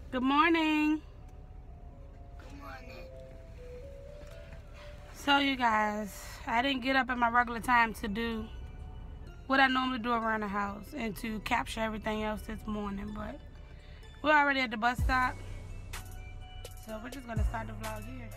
Good morning. Good morning. So you guys, I didn't get up at my regular time to do what I normally do around the house and to capture everything else this morning, but we're already at the bus stop, so we're just gonna start the vlog here.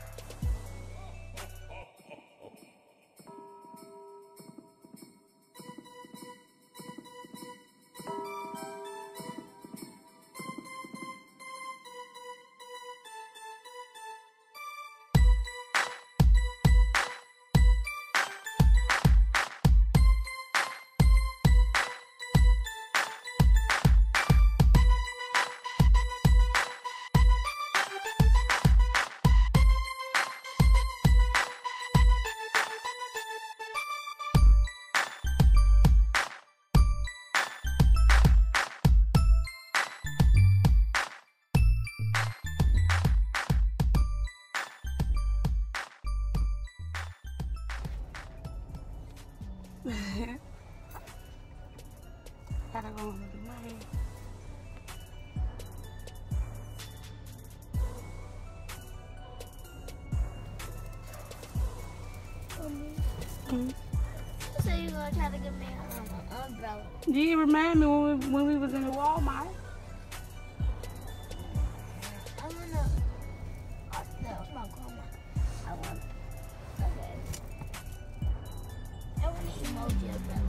Gotta go over the money. You said you gonna try to get me an umbrella. You remind me when we was in the Walmart. I wanna. Oh, no, it's my grandma. I want. Okay. I want an emoji umbrella.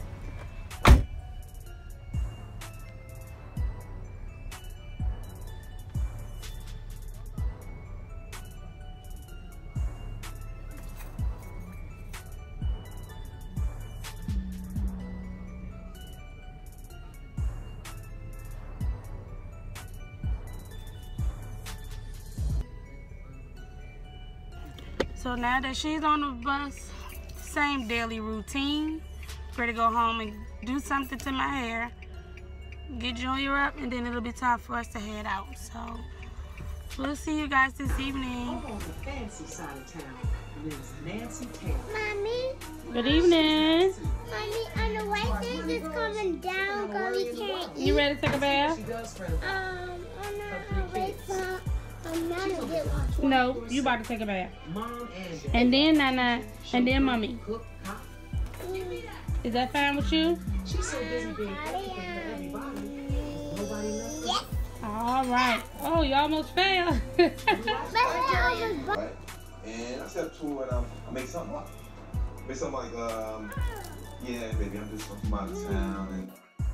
So now that she's on the bus, same daily routine. Ready to go home and do something to my hair. Get Junior up, and then it'll be time for us to head out. So we'll see you guys this evening. On the fancy side of town lives Nancy Taylor. Mommy, Good evening. on the white things is coming down because we can't eat. You ready to take a bath? She does spread a I'm not wait for Nana get one. No, you about to take a bath. mom and dad. And then Nana, and then Mommy. Cook, cop. Is that fine with you? She's so busy being everything for everybody. Nobody knows. Yes. All right. Oh, you almost failed. But I was Right? And I step to it, I make something up. Make something like, yeah, baby, I'm just from out of town. And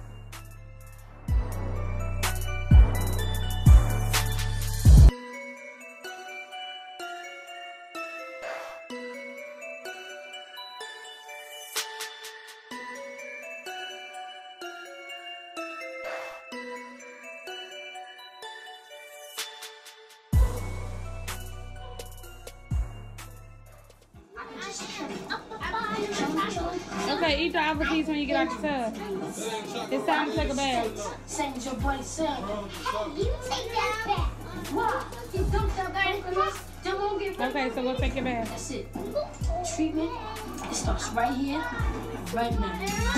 Okay, eat the apple piece when you get out the tub. It's time to take a bath. Same as your buddy said. you take that back. What? You dumped that bag for us? Then won't get ready. Okay, so go take your bath. That's it. Treatment, it starts right here, right now.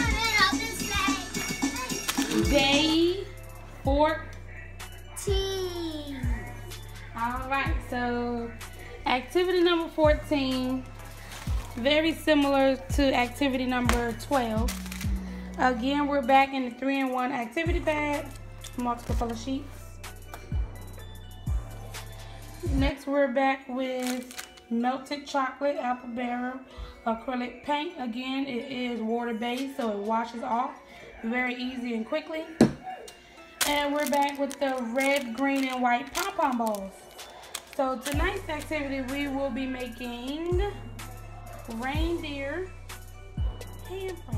Day 14. Tea. All right, so activity number 14, very similar to activity number 12. Again, we're back in the 3-in-1 activity pad, multiple color sheets. Next, we're back with melted chocolate, apple barrel, acrylic paint. Again, it is water-based, so it washes off very easy and quickly. And we're back with the red, green, and white pom-pom balls. So tonight's activity, we will be making reindeer handprints.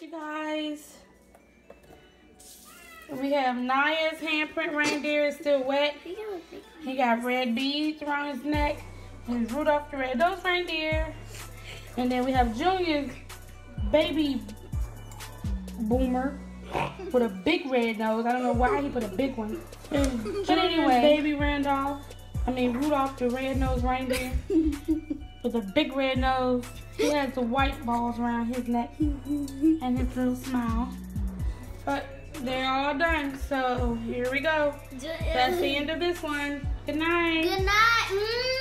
You guys, we have Naya's handprint reindeer is still wet. He got red beads around his neck and Rudolph the Red-Nosed Reindeer. And then we have Junior's baby Boomer with a big red nose. I don't know why he put a big one. But anyway, baby Rudolph the Red-Nosed Reindeer with a big red nose. He has the white balls around his neck and his little smile. But they're all done, so here we go. That's the end of this one. Good night. Good night.